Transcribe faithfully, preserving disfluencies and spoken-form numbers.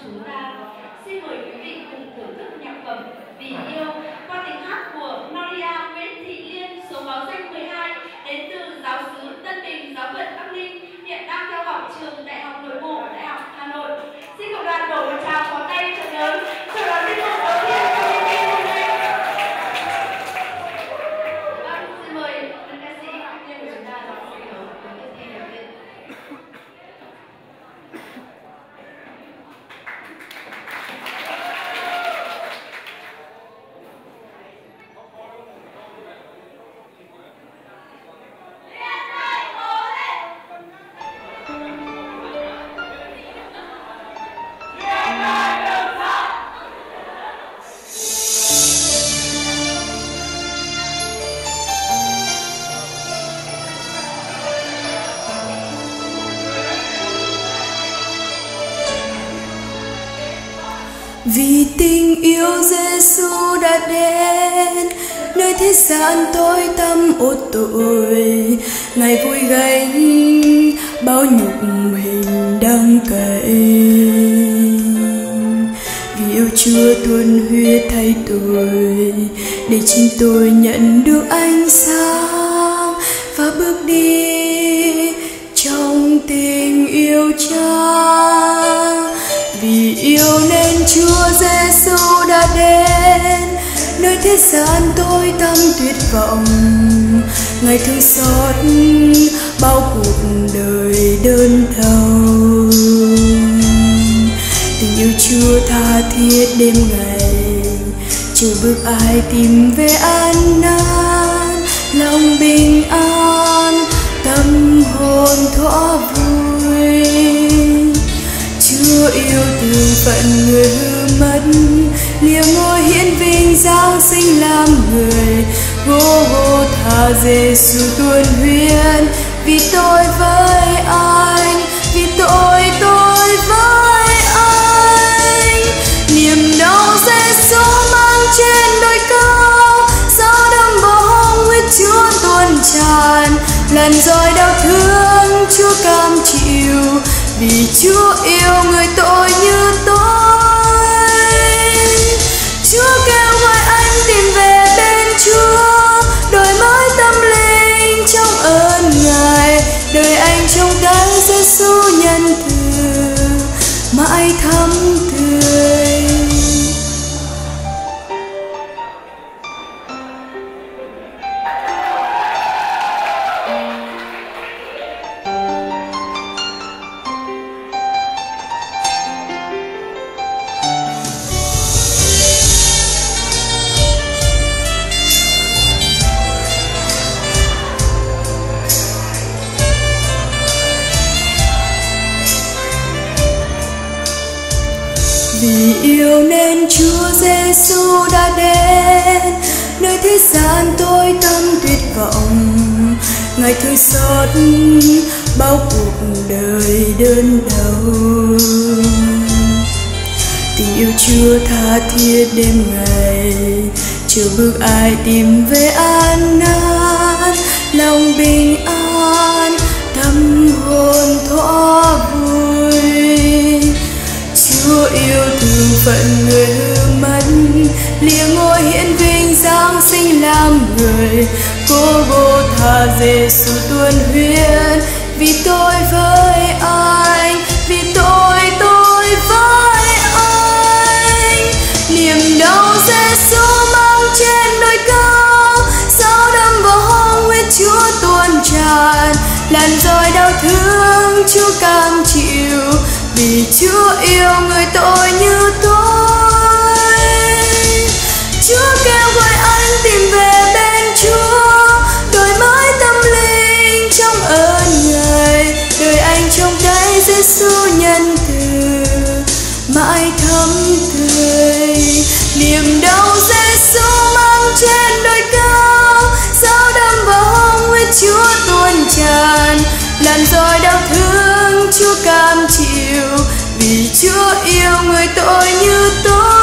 chúng ta. Xin mời quý vị cùng thưởng thức nhạc phẩm Vì Yêu qua tiếng hát của Maria Nguyễn Thị Liên, số báo danh mười hai, đến từ giáo xứ Tân Bình, giáo phận Bắc Ninh, hiện đang theo học trường Đại học Nội vụ, Đại học Hà Nội. Xin cộng đoàn đổ một tràng pháo tay thật lớn chào đón tiết mục đầu tiên trong chương trình hôm nay. Vâng, xin mời nữ ca sĩ Liên của chúng ta đọc sân khấu với tiết thi đầu tiên. Vì tình yêu Giêsu đã đến nơi thế gian tối tăm ô tội, Ngài vui gánh bao nhục hình đang cậy. Vì yêu Chúa tuôn huyết thay tôi, để chính tôi nhận được ánh sáng và bước đi trong tình yêu Cha. Vì yêu nên Chúa Giêsu đã đến nơi thế gian tối tăm tuyệt vọng, Ngài thương xót bao cuộc đời đơn đau. Tình yêu Chúa tha thiết đêm ngày, chờ bước ai tìm về an nan, lòng bình an tâm hồn thỏa vui. Chúa yêu từ phận người hư mất, liều ngôi hiển vinh giáng sinh làm người. Gô-gô-tha Giêsu tuôn huyết vì tôi với anh, vì tội tôi với anh. Niềm đau Giêsu mang trên đôi cao, gió đâm bóng huyết Chúa tuôn tràn. Lần rồi đau thương Chúa cam chịu, vì Chúa yêu người tội như tôi. Chúa kêu gọi anh tìm về bên Chúa, đổi mới tâm linh trong ơn Ngài. Đời anh trong cái Giêsu nhân từ mãi thắm tươi. Vì yêu nên Chúa Giêsu đã đến nơi thế gian tối tăm tuyệt vọng, Ngài thương xót bao cuộc đời đơn đau. Tình yêu Chúa tha thiết đêm ngày, chờ bước ai tìm về an nan, lòng bình an tâm hồn thỏa vui. Chúa yêu thương phận người hư mất, lìa ngôi hiển vinh giáng sinh làm người. Gô-gô-tha Giêsu tuôn huyết vì tôi với anh, vì tội tôi với anh. Niềm đau Giêsu mang trên đôi cao, sao đâm bóng huyết Chúa tuôn tràn. Lần rồi đau thương Chúa cam chịu, vì Chúa yêu người tội như tôi. Chúa kêu gọi anh tìm về bên Chúa, đổi mới tâm linh trong ơn Ngài. Đời anh trong cái Giêsu nhân từ mãi thắm tươi. Niềm đau Giêsu mang trên đôi cao, sao đâm bóng huyết Chúa tuôn tràn. Lần rồi đau thương Chúa cam chịu, vì Chúa yêu người tội như tôi.